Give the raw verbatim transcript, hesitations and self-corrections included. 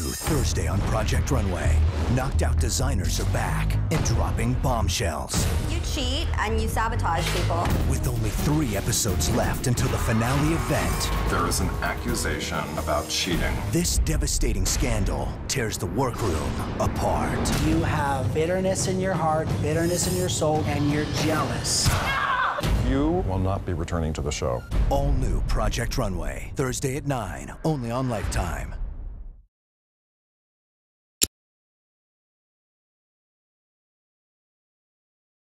Thursday on Project Runway. Knocked out designers are back and dropping bombshells. You cheat and you sabotage people. With only three episodes left until the finale event. There is an accusation about cheating. This devastating scandal tears the workroom apart. You have bitterness in your heart, bitterness in your soul, and you're jealous. You will not be returning to the show. All new Project Runway, Thursday at nine, only on Lifetime.